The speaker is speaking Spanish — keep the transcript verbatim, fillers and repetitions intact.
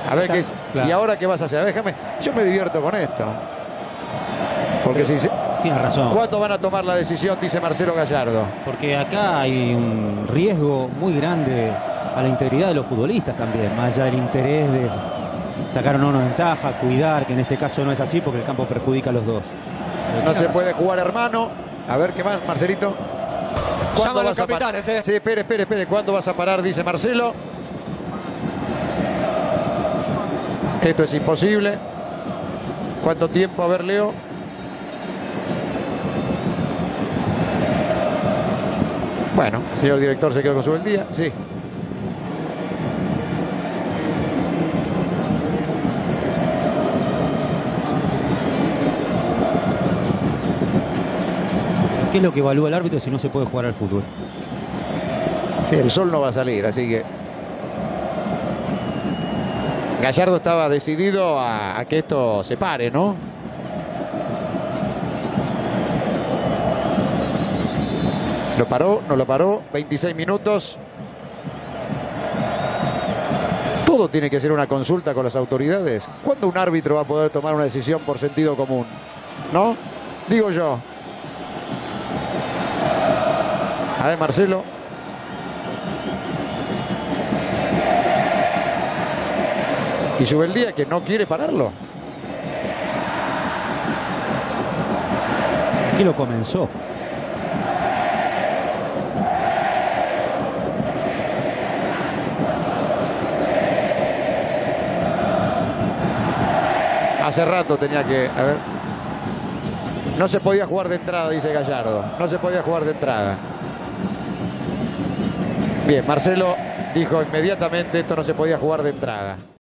A ver qué es. Claro. ¿Y ahora qué vas a hacer? Déjame. Yo me divierto con esto. Porque si tiene razón. ¿Cuándo van a tomar la decisión? Dice Marcelo Gallardo. Porque acá hay un riesgo muy grande a la integridad de los futbolistas también, más allá del interés de sacar o no una ventaja, cuidar, que en este caso no es así porque el campo perjudica a los dos. No se puede jugar, hermano. A ver qué más, Marcelito. Llaman los capitanes, eh. Sí, espere, espere, espere. ¿Cuándo vas a parar? Dice Marcelo. Esto es imposible. ¿Cuánto tiempo? A ver, Leo. Bueno, el señor director se quedó con su buen día. Sí. ¿Qué es lo que evalúa el árbitro si no se puede jugar al fútbol? Sí, el sol no va a salir, así que... Gallardo estaba decidido a, a que esto se pare, ¿no? Lo paró, no lo paró. veintiséis minutos. Todo tiene que ser una consulta con las autoridades. ¿Cuándo un árbitro va a poder tomar una decisión por sentido común? ¿No? Digo yo. A ver, Marcelo. Y Subeldía que no quiere pararlo. Aquí lo comenzó. Hace rato tenía que... A ver. No se podía jugar de entrada, dice Gallardo. No se podía jugar de entrada. Bien, Marcelo dijo inmediatamente esto no se podía jugar de entrada.